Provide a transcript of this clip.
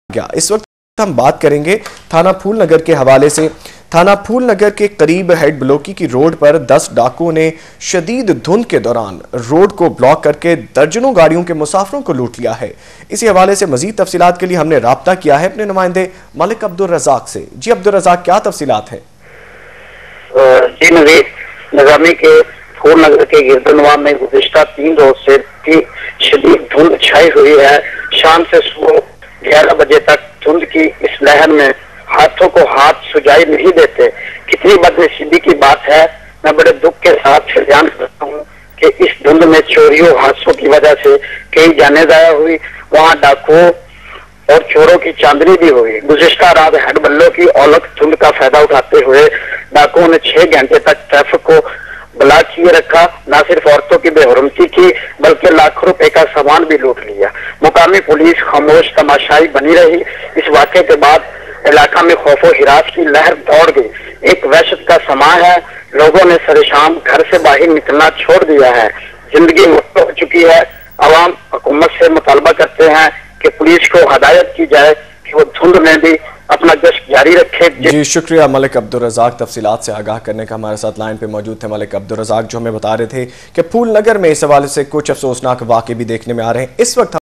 गया। इस वक्त हम बात करेंगे थाना फूल नगर के हवाले से। थाना फूल नगर के करीब हेड ब्लॉकी की रोड पर 10 डाकुओं ने शदीद धुंध के दौरान रोड को ब्लॉक करके दर्जनों गाड़ियों के मुसाफिरों को लूट लिया है। इसी हवाले से मजीद तफसीलात के लिए हमने राब्ता किया है अपने नुमाइंदे मलिक अब्दुल रज़ाक से। जी अब्दुल रज़ाक, क्या तफसीलात है? जी नवीद, निजामी के फूल नगर के गिरदनवा में गुज़िश्ता 3 रोज से शदीद धुंध छाई हुई है। शाम से सुबह 11 बजे तक धुंध की इस लहर में हाथों को हाथ सुझाई नहीं देते। कितनी बदनसीबी की बात है। मैं बड़े दुख के साथ बयान करता हूँ कि इस धुंध में चोरियों हादसों की वजह से कई जाने जाया हुई, वहाँ डाकुओं और चोरों की चांदनी भी हुई। गुज़िश्ता रात हेड बल्लों की औलख धुंध का फायदा उठाते हुए डाकुओं ने 6 घंटे तक ट्रैफिक को ब्लॉक किए रखा। न सिर्फ औरतों की बेहरमती की बल्कि लाखों रुपए का सामान भी लूट लिया। मुकामी पुलिस खामोश तमाशाई बनी रही। इस वाक़े के बाद इलाका में खौफो हिरास की लहर दौड़ गई। एक वहशत का समा है। लोगों ने सरेशाम घर से बाहर निकलना छोड़ दिया है। जिंदगी मुश्किल हो चुकी है। अवाम हुकूमत से मुतालबा करते हैं कि पुलिस को हदायत की जाए कि वो धुंध में भी अपना गश्त जारी रखे। जी शुक्रिया मलिक अब्दुल रज़ाक, तफसीलात से आगाह करने का। हमारे साथ लाइन पे मौजूद थे मलिक अब्दुल रज़ाक, जो हमें बता रहे थे कि फूल नगर में इस हवाले से कुछ अफसोसनाक वाक़े भी देखने में आ रहे हैं। इस वक्त